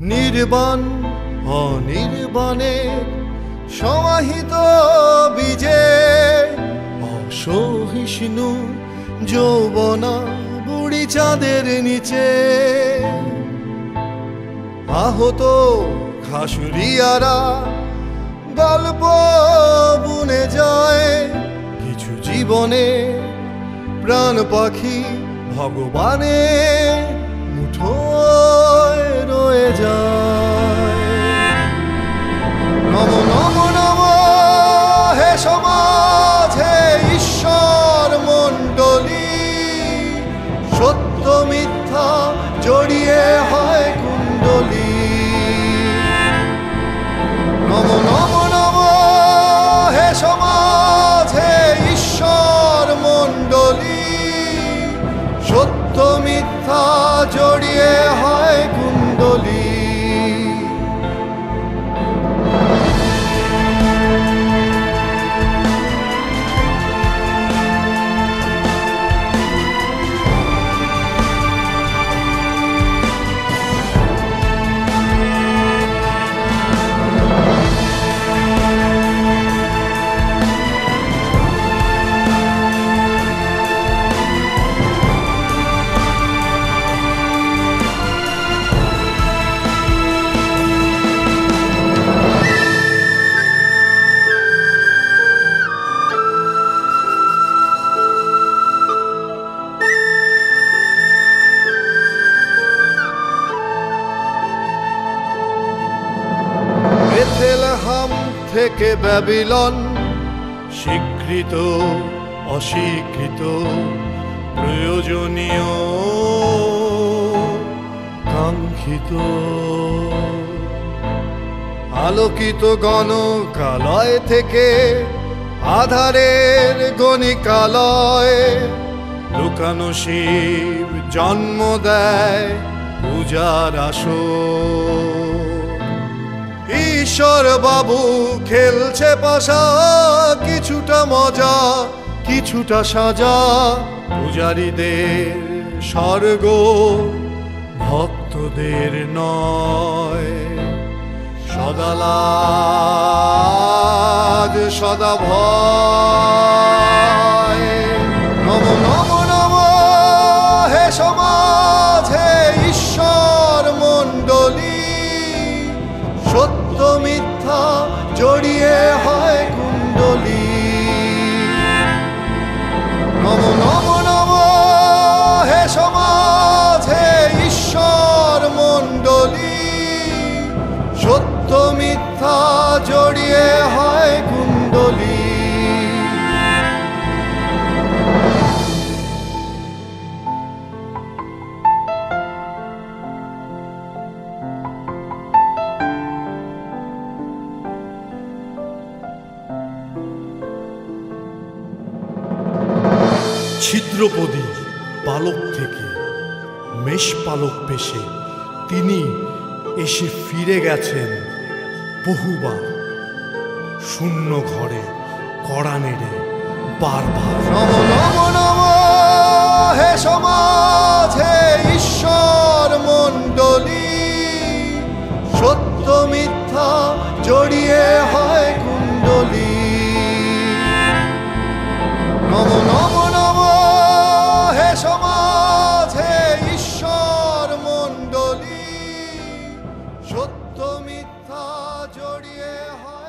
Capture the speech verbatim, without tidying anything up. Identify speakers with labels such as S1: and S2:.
S1: নির্বাণ অনির্বাণে সমাহিত বীজে অসহিষ্ণু যৌবনা বুড়ি চাঁদের নিচে আহত খাসুরিয়ারা গল্প বুনে যায় কিছু জীবনে প্রাণ পাখি ভগবানে মুঠোয় রয়ে যায়। নম নম নম হে সমাজ হে ঈশ্বর মণ্ডলী, সত্য মিথ্যা জড়িয়ে হয় কুণ্ডলী। নম নম নম হে সমাজ হে ঈশ্বর মণ্ডলী, সত্য মিথ্যা জড়িয়ে হয় কুণ্ডলী। বেথলেহেম থেকে ব্যাবিলন, স্বীকৃত অস্বীকৃত প্রয়োজনীয় কাঙ্ক্ষিত আলোকিত গণকালয় থেকে আধারের গণিকালয় লুকানো শিব জন্ম দেয় পূজার আসর। ঈশ্বর বাবু খেলছে পাশা, কিছুটা মজা কিছুটা সাজা, পূজারীদের স্বর্গ ভক্তদের নয়। সদা লাজ সদা ভয়। নম নম নম হে সমাজ হে ঈশ্বর মণ্ডলী, সত্য মিথ্যা জড়িয়ে হয় কুণ্ডলী। নম নম নম হে সমাজ হে ঈশ্বর মণ্ডলী, সত্য মিথ্যা জড়িয়ে হয় কুণ্ডলী। ছিদ্রপদী পালক থেকে মেষ পালক পেশে তিনি এসে ফিরে গেছেন বহুবার, শূন্য ঘরে কড়া নেড়ে বারবার। নম নম নম হে সমাজ হে ঈশ্বর মণ্ডলী, সত্য মিথ্যা জড়িয়ে হয় কুণ্ডলী। নম নম নম হে সমাজ হে ঈশ্বর মণ্ডলী, সত্য মিথ্যা জড়িয়ে হয়।